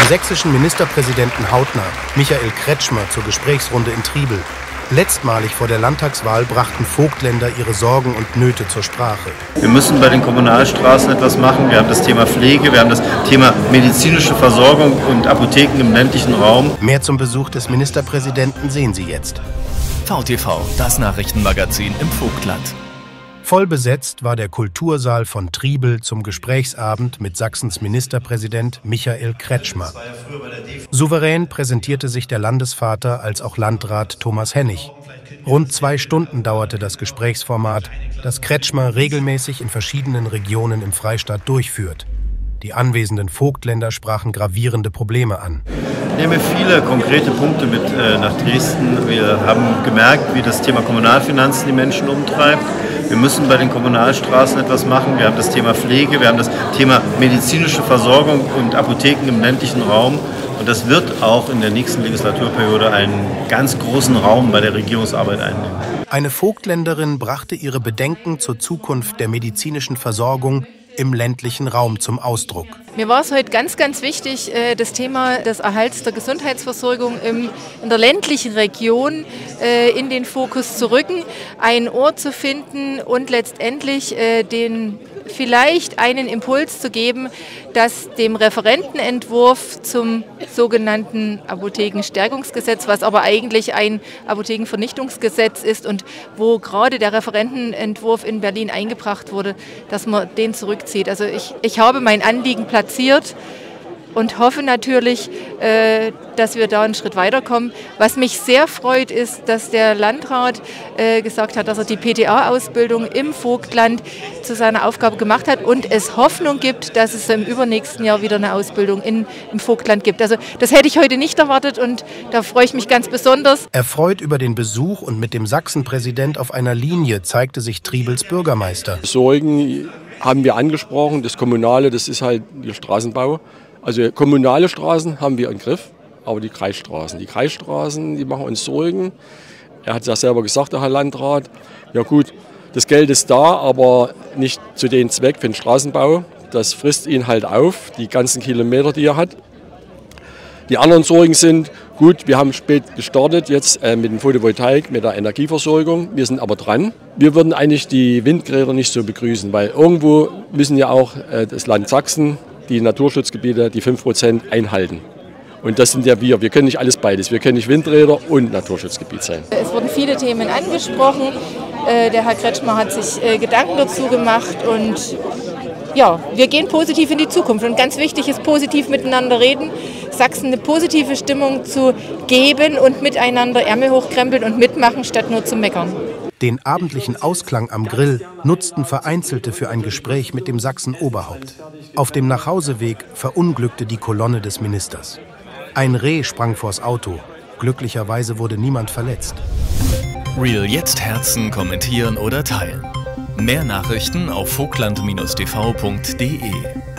sächsischen Ministerpräsidenten hautnah, Michael Kretschmer, zur Gesprächsrunde in Triebel. Letztmalig vor der Landtagswahl brachten Vogtländer ihre Sorgen und Nöte zur Sprache. Wir müssen bei den Kommunalstraßen etwas machen. Wir haben das Thema Pflege, wir haben das Thema medizinische Versorgung und Apotheken im ländlichen Raum. Mehr zum Besuch des Ministerpräsidenten sehen Sie jetzt. VTV, das Nachrichtenmagazin im Vogtland. Voll besetzt war der Kultursaal von Triebel zum Gesprächsabend mit Sachsens Ministerpräsident Michael Kretschmer. Souverän präsentierte sich der Landesvater als auch Landrat Thomas Hennig. Rund 2 Stunden dauerte das Gesprächsformat, das Kretschmer regelmäßig in verschiedenen Regionen im Freistaat durchführt. Die anwesenden Vogtländer sprachen gravierende Probleme an. Ich nehme viele konkrete Punkte mit nach Dresden. Wir haben gemerkt, wie das Thema Kommunalfinanzen die Menschen umtreibt. Wir müssen bei den Kommunalstraßen etwas machen. Wir haben das Thema Pflege, wir haben das Thema medizinische Versorgung und Apotheken im ländlichen Raum. Und das wird auch in der nächsten Legislaturperiode einen ganz großen Raum bei der Regierungsarbeit einnehmen. Eine Vogtländerin brachte ihre Bedenken zur Zukunft der medizinischen Versorgung im ländlichen Raum zum Ausdruck. Mir war es heute ganz, ganz wichtig, das Thema des Erhalts der Gesundheitsversorgung in der ländlichen Region in den Fokus zu rücken, ein Ort zu finden und letztendlich vielleicht einen Impuls zu geben, dass dem Referentenentwurf zum sogenannten Apothekenstärkungsgesetz, was aber eigentlich ein Apothekenvernichtungsgesetz ist und wo gerade der Referentenentwurf in Berlin eingebracht wurde, dass man den zurückzieht. Also ich habe mein Anliegen platziert und hoffe natürlich, dass wir da einen Schritt weiterkommen. Was mich sehr freut, ist, dass der Landrat gesagt hat, dass er die PTA-Ausbildung im Vogtland zu seiner Aufgabe gemacht hat und es Hoffnung gibt, dass es im übernächsten Jahr wieder eine Ausbildung im Vogtland gibt. Also das hätte ich heute nicht erwartet und da freue ich mich ganz besonders. Erfreut über den Besuch und mit dem Sachsenpräsident auf einer Linie zeigte sich Triebels Bürgermeister. Sorgen haben wir angesprochen, das Kommunale, das ist halt der Straßenbau. Also kommunale Straßen haben wir im Griff, aber die Kreisstraßen, die machen uns Sorgen. Er hat es ja selber gesagt, der Herr Landrat. Ja gut, das Geld ist da, aber nicht zu dem Zweck für den Straßenbau. Das frisst ihn halt auf, die ganzen Kilometer, die er hat. Die anderen Sorgen sind, gut, wir haben spät gestartet jetzt mit dem Photovoltaik, mit der Energieversorgung. Wir sind aber dran. Wir würden eigentlich die Windräder nicht so begrüßen, weil irgendwo müssen ja auch das Land Sachsen, die Naturschutzgebiete, die 5% einhalten. Und das sind ja wir. Wir können nicht alles beides. Wir können nicht Windräder und Naturschutzgebiet sein. Es wurden viele Themen angesprochen. Der Herr Kretschmer hat sich Gedanken dazu gemacht. Und ja, wir gehen positiv in die Zukunft. Und ganz wichtig ist, positiv miteinander reden. Sachsen eine positive Stimmung zu geben und miteinander Ärmel hochkrempeln und mitmachen, statt nur zu meckern. Den abendlichen Ausklang am Grill nutzten Vereinzelte für ein Gespräch mit dem Sachsen-Oberhaupt. Auf dem Nachhauseweg verunglückte die Kolonne des Ministers. Ein Reh sprang vors Auto. Glücklicherweise wurde niemand verletzt. Real jetzt Herzen, kommentieren oder teilen. Mehr Nachrichten auf vogtland-tv.de.